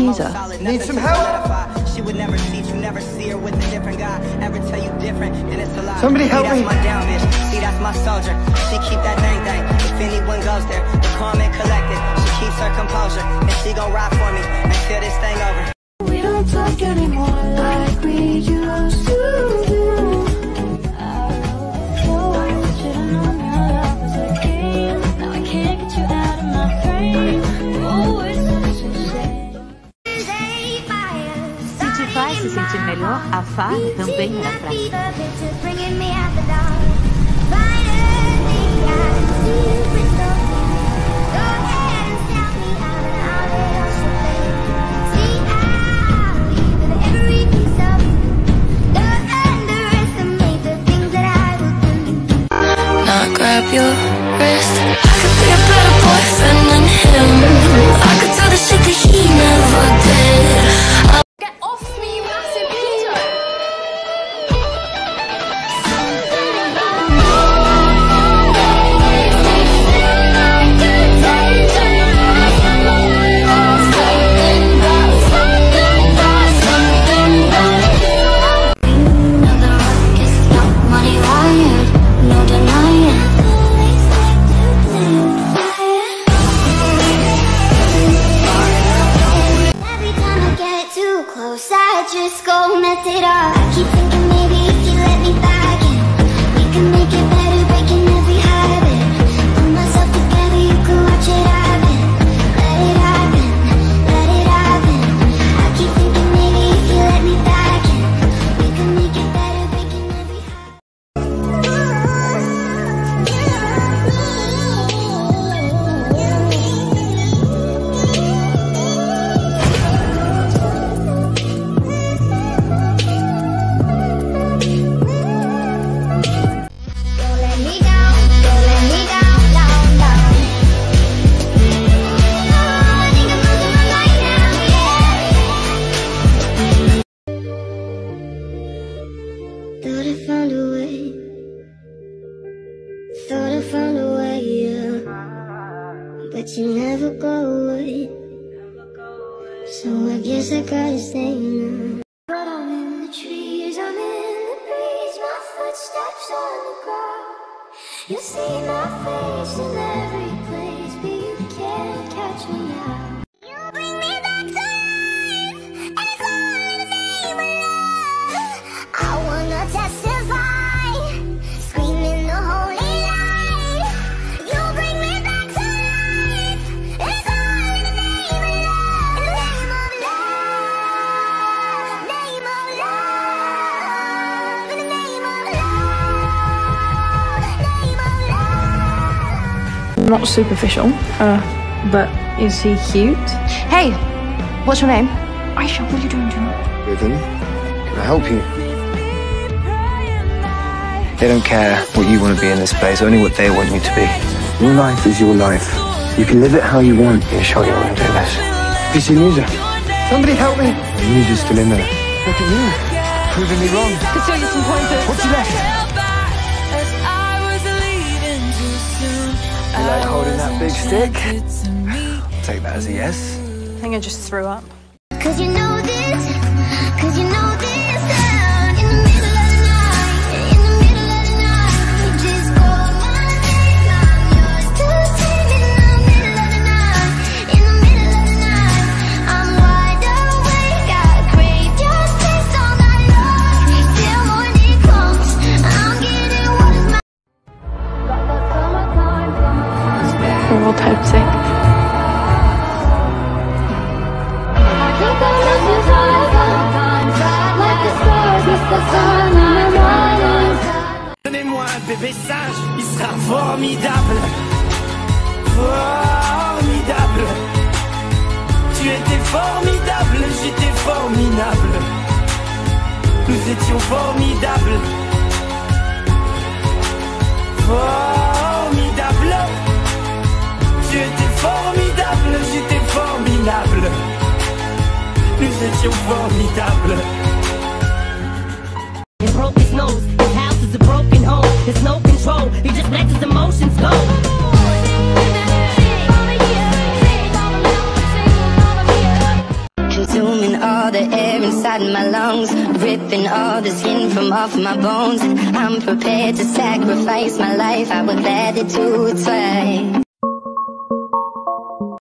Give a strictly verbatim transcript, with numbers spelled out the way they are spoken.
accuser. Need some help? She would never teach you, never see her with a different guy. Ever tell you different, and it's a lie. Somebody help See, me. that's my down bitch. See, that's my soldier. She keep that thing thing. If anyone goes there, the calm and collected. She keeps her composure, and she gon' ride for me until this thing over. We don't talk anymore like we used to do. Se te faz se sentir melhor, a farra também era pra ti. Now grab your wrist. I could be a better boyfriend than him. I could do the shit that he never did. Get off me, you massive pedo! I just go mess it up. I keep thinking maybe if you let me back in, we can make it better, breaking every habit. Put myself together, you can watch it happen. Let it happen, let it happen. I keep thinking maybe if you let me back in, we can make it better, breaking every habit. Thought I found a way. Thought I found a way, yeah. But you never go away. So I guess I gotta stay now. But I'm in the trees, I'm in the breeze. My footsteps on the ground. You see my face in every place, but you can't catch me now. You bring me back to life, and it's all in the name of love. I wanna testify, screaming the holy light. You bring me back to life, and it's all in the name of love. In the name of love, name of love. In the name of love, name of love. Not superficial, uh, but is he cute? Hey, what's your name? Aisha, what are you doing to him? With him? Can I help you? They don't care what you want to be in this place, only what they want you to be. Your life is your life. You can live it how you want. You're sure you want to do this? Have you seen Musa? Somebody help me! Musa's still in there. Look at you, proving me wrong. Could show you some pointers. What's left? You like holding that big stick? I'll take that as a yes. I think I just threw up. Cause you know this, cause you know this sound. In the middle of the night, in the middle of the night, you just call my name, I'm yours to take. In the middle of the night, in the middle of the night, I'm wide awake, I crave your taste all night long. Till morning comes, I'm getting what is mine. Got that summer time, summer time. We're all type sick. Donnez-moi un bébé sage, il sera formidable. Formidable. Tu étais formidable, j'étais formidable. Nous étions formidables. Formidable. Tu étais formidable, j'étais formidable. Nous étions formidables. He broke his nose, his house is a broken home. There's no control, he just lets his emotions go. To inside my lungs, ripping all the skin from off my bones. And I'm prepared to sacrifice my life, I would gladly do it twice.